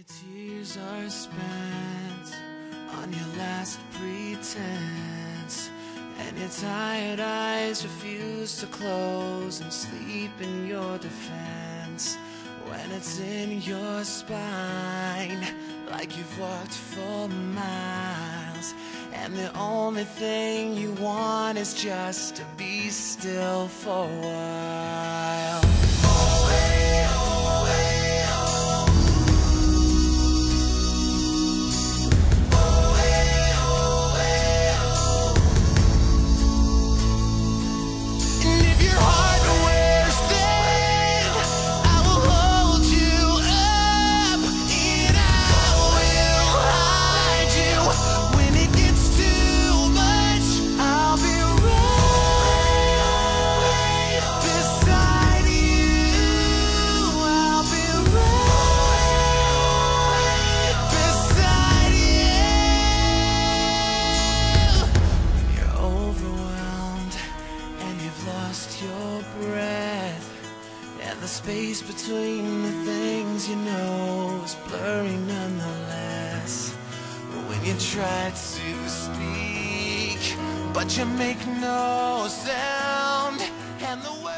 your tears are spent on your last pretense, and your tired eyes refuse to close and sleep in your defense. When it's in your spine, like you've walked for miles, and the only thing you want is just to be still for a while. Your breath, and the space between the things you know is blurry nonetheless. When you try to speak, but you make no sound, and the way